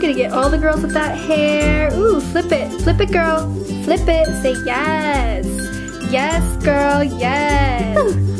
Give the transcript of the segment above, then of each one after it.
gonna get all the girls with that hair. Ooh, flip it, girl. Flip it, say yes. Yes, girl, yes.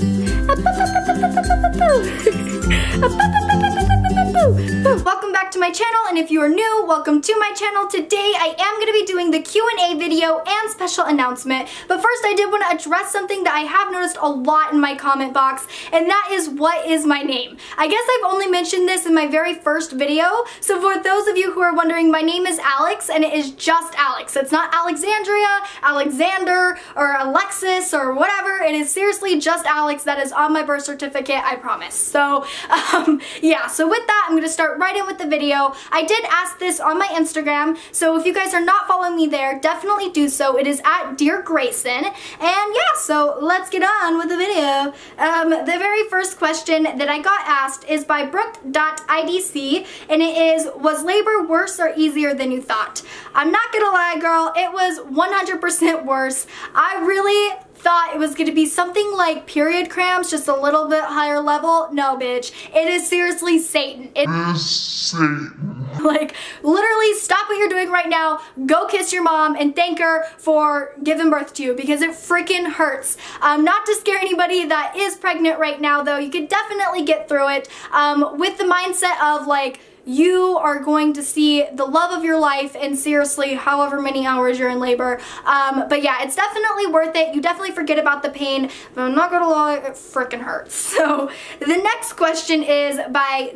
Welcome back to my channel, and if you are new, welcome to my channel. Today I am going to be doing the Q&A video and special announcement, but first I did want to address something that I have noticed a lot in my comment box, and that is, what is my name? I guess I've only mentioned this in my very first video, so for those of you who are wondering, my name is Alex, and it is just Alex. It's not Alexandria, Alexander, or Alexis, or whatever. It is seriously just Alex. That is on my birth certificate, I promise. So, yeah, so with that, I'm going to start right in with the video. I did ask this on my Instagram, so if you guys are not following me there, definitely do so. It is at Dear Grayson, and yeah, so let's get on with the video. The very first question that I got asked is by Brooke.idc, and it is, was labor worse or easier than you thought? I'm not gonna lie, girl, it was 100% worse. I really thought it was gonna be something like period cramps, just a little bit higher level. No, bitch. It is seriously Satan. It is Satan. Like, literally, stop what you're doing right now, go kiss your mom, and thank her for giving birth to you, because it freaking hurts. Not to scare anybody that is pregnant right now, though, you could definitely get through it with the mindset of, like, you are going to see the love of your life in seriously however many hours you're in labor. But yeah, it's definitely worth it. You definitely forget about the pain, but I'm not gonna lie, it freaking hurts. So the next question is by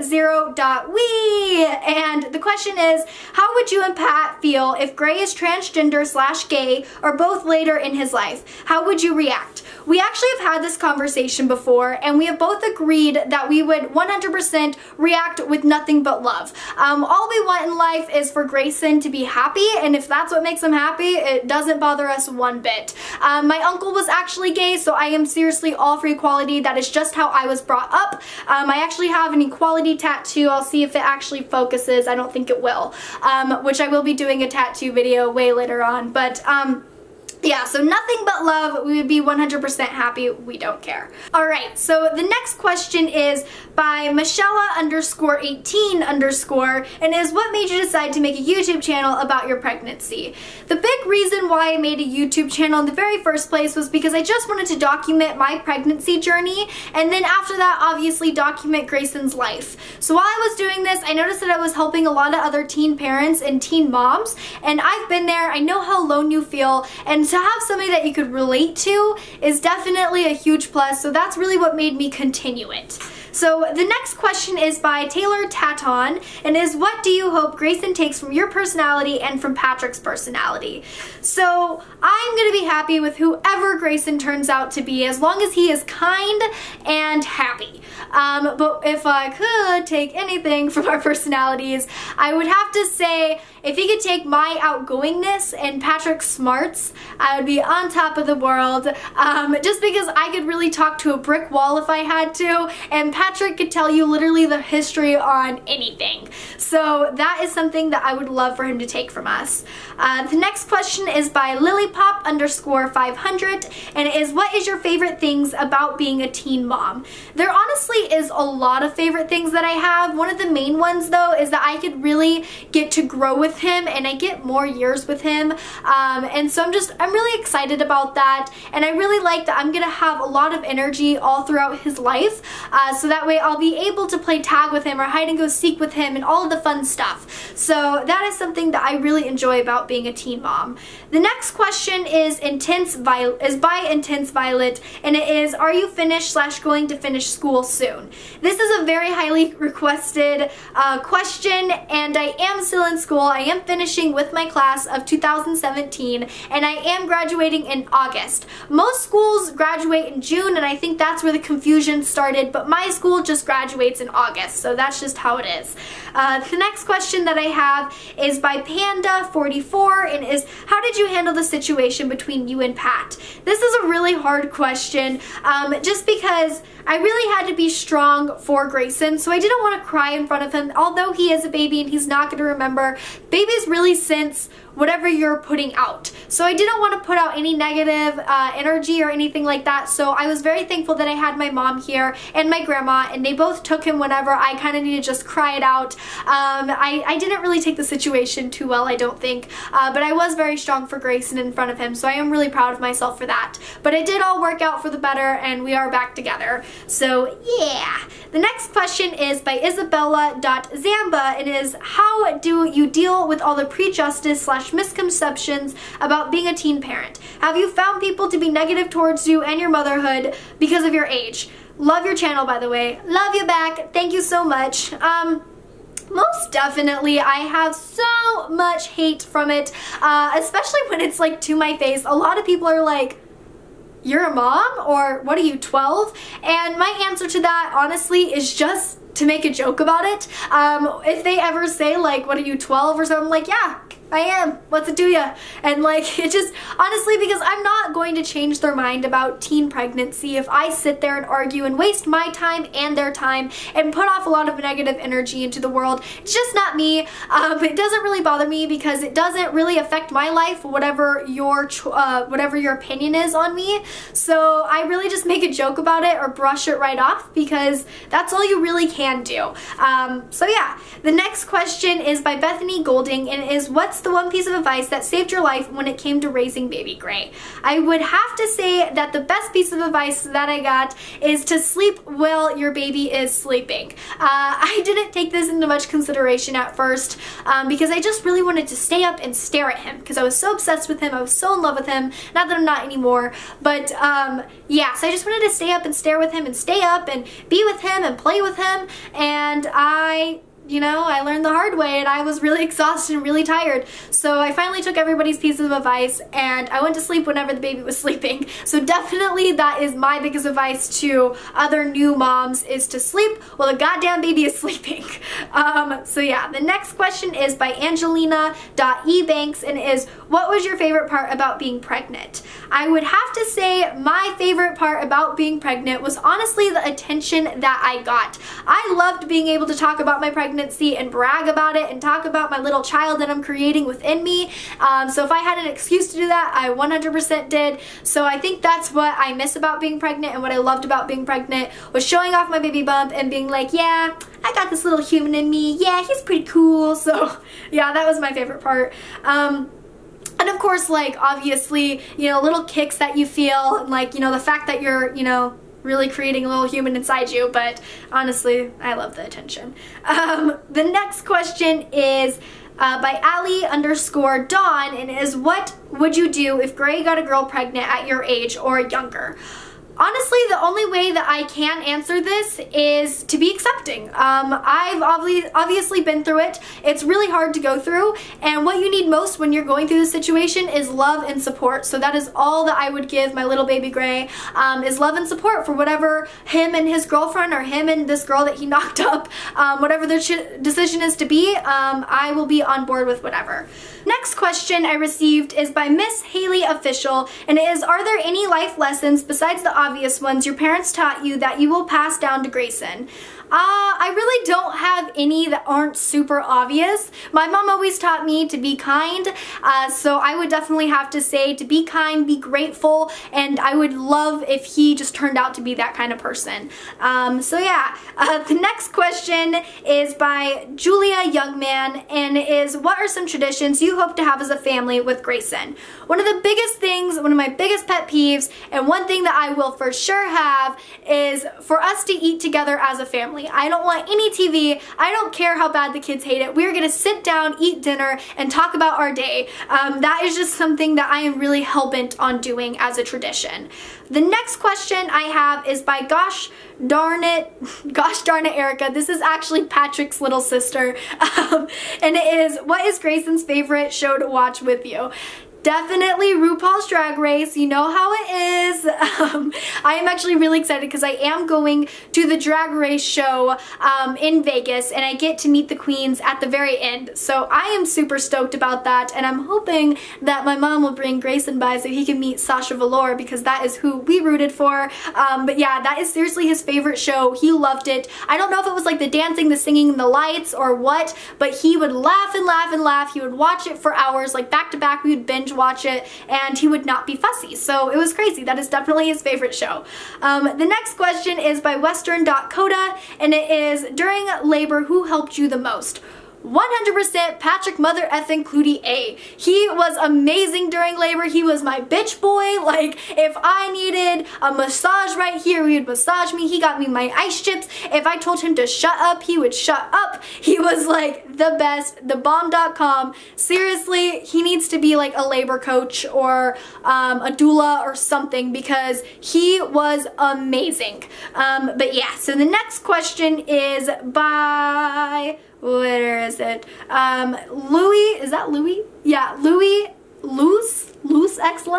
Z0.we, and the question is, how would you and Pat feel if Gray is transgender/gay or both later in his life? How would you react? We actually have had this conversation before, and we have both agreed that we would 100% react with nothing but love. All we want in life is for Grayson to be happy, and if that's what makes him happy, it doesn't bother us one bit. My uncle was actually gay, so I am seriously all for equality. That is just how I was brought up. I actually have an equality tattoo. I'll see if it actually focuses. I don't think it will, which I will be doing a tattoo video way later on, but yeah, so nothing but love. We would be 100% happy. We don't care. Alright, so the next question is by Michella_18_ and is, what made you decide to make a YouTube channel about your pregnancy? The big reason why I made a YouTube channel in the very first place was because I just wanted to document my pregnancy journey, and then after that, obviously document Grayson's life. So while I was doing this, I noticed that I was helping a lot of other teen parents and teen moms, and I've been there. I know how alone you feel, and to have somebody that you could relate to is definitely a huge plus, so that's really what made me continue it. So the next question is by Taylor Taton, and is, what do you hope Grayson takes from your personality and from Patrick's personality? So I'm gonna be happy with whoever Grayson turns out to be, as long as he is kind and happy. But if I could take anything from our personalities, I would have to say, if he could take my outgoingness and Patrick's smarts, I would be on top of the world, just because I could really talk to a brick wall if I had to, and Patrick could tell you literally the history on anything. So that is something that I would love for him to take from us. The next question is by Lilypop_500, and it is, what is your favorite things about being a teen mom? There honestly is a lot of favorite things that I have. One of the main ones, though, is that I could really get to grow with him, and I get more years with him, and so I'm really excited about that, and I really like that I'm gonna have a lot of energy all throughout his life, so that way I'll be able to play tag with him or hide and go seek with him and all of the fun stuff. So that is something that I really enjoy about being a teen mom. The next question is by Intense Violet, and it is, are you finished/going to finish school soon? This is a very highly requested question, and I am still in school. I am finishing with my class of 2017, and I am graduating in August. Most schools graduate in June, and I think that's where the confusion started, but my school just graduates in August, so that's just how it is. The next question that I have is by Panda44, and is, how did you handle the situation between you and Pat? This is a really hard question, just because I really had to be strong for Grayson, so I didn't want to cry in front of him, although he is a baby and he's not going to remember. Babies really sense whatever you're putting out. So I didn't want to put out any negative energy or anything like that. So I was very thankful that I had my mom here and my grandma, and they both took him whenever I kind of needed to just cry it out. I didn't really take the situation too well, I don't think, but I was very strong for Grayson in front of him, so I am really proud of myself for that. But it did all work out for the better, and we are back together. So yeah. The next question is by Isabella.Zamba. It is, how do you deal with all the prejudice / misconceptions about being a teen parent? Have you found people to be negative towards you and your motherhood because of your age? Love your channel, by the way. Love you back. Thank you so much. Most definitely, I have so much hate from it, especially when it's like to my face. A lot of people are like, you're a mom? Or what are you, 12? And my answer to that, honestly, is just to make a joke about it. If they ever say like, what are you, 12 or something, I'm like, yeah, I am. What's it do ya? And like, it just, honestly, because I'm not going to change their mind about teen pregnancy if I sit there and argue and waste my time and their time and put off a lot of negative energy into the world. It's just not me. It doesn't really bother me because it doesn't really affect my life, whatever your opinion is on me. So I really just make a joke about it or brush it right off because that's all you really can do. So yeah, the next question is by Bethany Golding, and it is, what's the one piece of advice that saved your life when it came to raising baby Gray? I would have to say that the best piece of advice that I got is to sleep while your baby is sleeping. I didn't take this into much consideration at first because I just really wanted to stay up and stare at him because I was so obsessed with him. I was so in love with him. Not that I'm not anymore, but yeah, so I just wanted to stay up and stare with him and stay up and be with him and play with him, and I learned the hard way and I was really exhausted and really tired. So I finally took everybody's pieces of advice and I went to sleep whenever the baby was sleeping. So definitely that is my biggest advice to other new moms, is to sleep while the goddamn baby is sleeping. So yeah, the next question is by Angelina.ebanks, and is, what was your favorite part about being pregnant? I would have to say my favorite part about being pregnant was honestly the attention that I got. I loved being able to talk about my pregnancy and brag about it and talk about my little child that I'm creating within me. So if I had an excuse to do that, I 100% did. So I think that's what I miss about being pregnant, and what I loved about being pregnant was showing off my baby bump and being like, yeah, I got this little human in me. Yeah, he's pretty cool. So yeah, that was my favorite part. And of course, like, obviously, little kicks that you feel, and like, the fact that you're, really creating a little human inside you. But honestly, I love the attention. The next question is by Ali_Dawn, and is, what would you do if Gray got a girl pregnant at your age or younger? Honestly, the only way that I can answer this is to be accepting. I've obviously been through it. It's really hard to go through, and what you need most when you're going through this situation is love and support. So that is all that I would give my little baby Gray, is love and support for whatever him and his girlfriend, or him and this girl that he knocked up, whatever their decision is to be, I will be on board with whatever. Next question I received is by Miss Haley Official, and it is, are there any life lessons besides the obvious ones your parents taught you that you will pass down to Grayson? I really don't have any that aren't super obvious. My mom always taught me to be kind, so I would definitely have to say to be kind, be grateful, and I would love if he just turned out to be that kind of person. So yeah, the next question is by Julia Youngman, and is, what are some traditions you hope to have as a family with Grayson? One of the biggest things, one of my biggest pet peeves, and one thing that I will for sure have, is for us to eat together as a family. I don't want any TV. I don't care how bad the kids hate it. We're gonna sit down, eat dinner, and talk about our day. That is just something that I am really hell-bent on doing as a tradition. The next question I have is by Gosh Darn It Erica. This is actually Patrick's little sister. And it is, what is Grayson's favorite show to watch with you? Definitely RuPaul's Drag Race. You know how it is. I am actually really excited because I am going to the Drag Race show in Vegas, and I get to meet the queens at the very end. So I am super stoked about that, and I'm hoping that my mom will bring Grayson by so he can meet Sasha Velour, because that is who we rooted for. But yeah, that is seriously his favorite show. He loved it. I don't know if it was like the dancing, the singing, the lights, or what, but he would laugh and laugh and laugh. He would watch it for hours, like back to back. We would binge watch it, and he would not be fussy. So it was crazy. That is definitely his favorite show. The next question is by Western.Coda, and it is, during labor, who helped you the most? 100% Patrick mother effing Cloutier A. He was amazing during labor. He was my bitch boy. Like, if I needed a massage right here, he would massage me. He got me my ice chips. If I told him to shut up, he would shut up. He was like the best, thebomb.com. Seriously, he needs to be like a labor coach or a doula or something, because he was amazing. But yeah, so the next question is by, where is it? Louis, is that Louis? Yeah, Louis Luce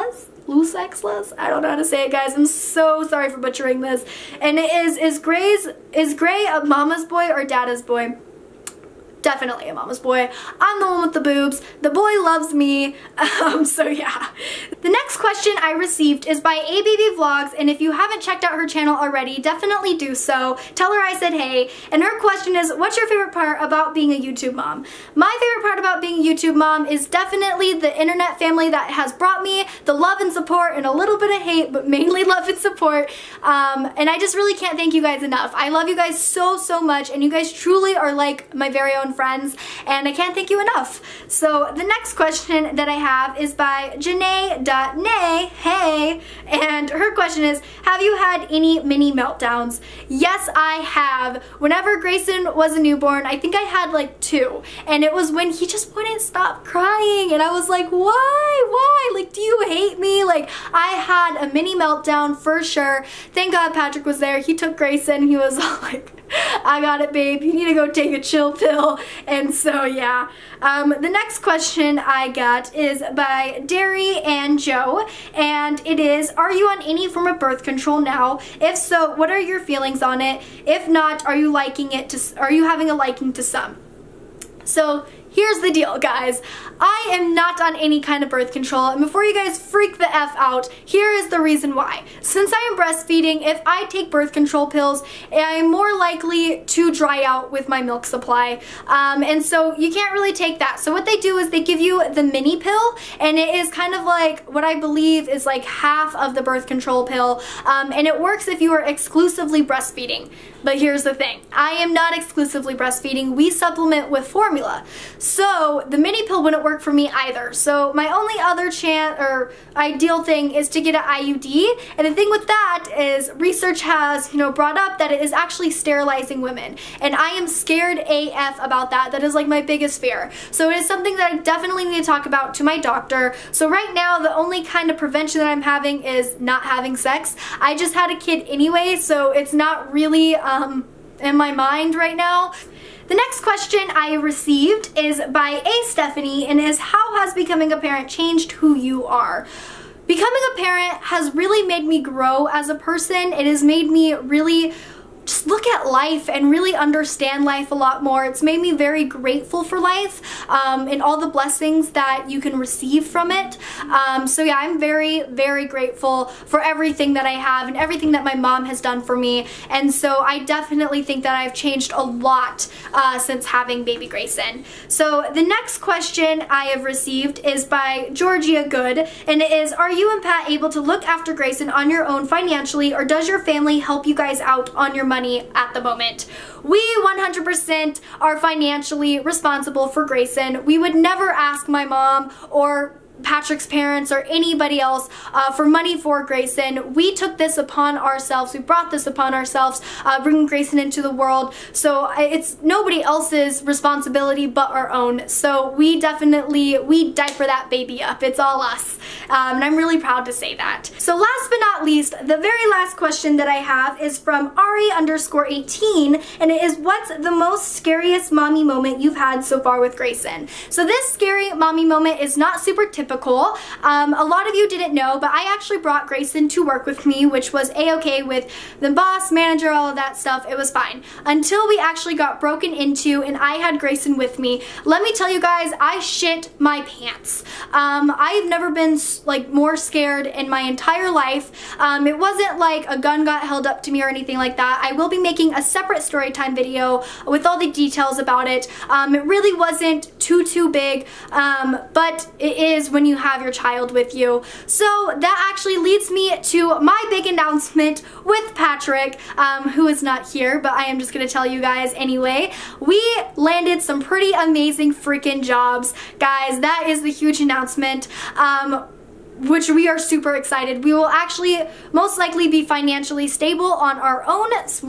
Exlas? I don't know how to say it, guys. I'm so sorry for butchering this. And it is Gray a mama's boy or dada's boy? Definitely a mama's boy. I'm the one with the boobs. The boy loves me. So yeah. The next question I received is by ABB Vlogs, and if you haven't checked out her channel already, definitely do so. Tell her I said hey. And her question is, what's your favorite part about being a YouTube mom? My favorite part about being a YouTube mom is definitely the internet family that has brought me, the love and support, and a little bit of hate, but mainly love and support. And I just really can't thank you guys enough. I love you guys so, so much, and you guys truly are like my very own friends, and I can't thank you enough. So the next question that I have is by Janae.Nay, hey, and her question is, have you had any mini meltdowns? Yes, I have. Whenever Grayson was a newborn, I think I had like 2, and it was when he just wouldn't stop crying, and I was like, why? Like, do you hate me? Like, I had a mini meltdown for sure. Thank God Patrick was there. He took Grayson. He was all like, I got it, babe. You need to go take a chill pill. And so, yeah. The next question I got is by Derry and Joe, and it is, are you on any form of birth control now? If so, what are your feelings on it? If not, are you having a liking to some? So here's the deal, guys. I am not on any kind of birth control, and before you guys freak the F out, here is the reason why. Since I am breastfeeding, if I take birth control pills, I am more likely to dry out with my milk supply, and so you can't really take that. So what they do is they give you the mini pill, and it is kind of like what I believe is like half of the birth control pill, and it works if you are exclusively breastfeeding. But here's the thing, I am not exclusively breastfeeding. We supplement with formula. So the mini pill wouldn't work for me either. So my only other chance or ideal thing is to get an IUD. And the thing with that is research has, brought up that it is actually sterilizing women. And I am scared AF about that. That is like my biggest fear. So it is something that I definitely need to talk about to my doctor. So right now, the only kind of prevention that I'm having is not having sex. I just had a kid anyway, so it's not really in my mind right now. The next question I received is by A. Stephanie, and is, how has becoming a parent changed who you are? Becoming a parent has really made me grow as a person. It has made me really just look at life and really understand life a lot more. It's made me very grateful for life and all the blessings that you can receive from it. So yeah, I'm very, very grateful for everything that I have and everything that my mom has done for me. And so I definitely think that I've changed a lot since having baby Grayson. So the next question I have received is by Georgia Good, and it is, are you and Pat able to look after Grayson on your own financially, or does your family help you guys out on your money at the moment? We 100% are financially responsible for Grayson. We would never ask my mom or Patrick's parents or anybody else for money for Grayson. We took this upon ourselves. We brought this upon ourselves, bringing Grayson into the world. So it's nobody else's responsibility but our own. So we diaper that baby up. It's all us. and I'm really proud to say that. So last but not least, the very last question that I have is from Ari_18, and it is, what's the most scariest mommy moment you've had so far with Grayson? So this scary mommy moment is not super typical. A lot of you didn't know, but I actually brought Grayson to work with me, which was a-okay with the boss, manager, all of that stuff. It was fine. Until we actually got broken into and I had Grayson with me. Let me tell you guys, I shit my pants. I've never been like more scared in my entire life. It wasn't like a gun got held up to me or anything like that. I will be making a separate story time video with all the details about it. It really wasn't too big, but it is when you have your child with you. So that actually leads me to my big announcement with Patrick, who is not here, but I am just gonna tell you guys anyway. We landed some pretty amazing freaking jobs. Guys, that is the huge announcement. Which we are super excited. We will actually most likely be financially stable on our own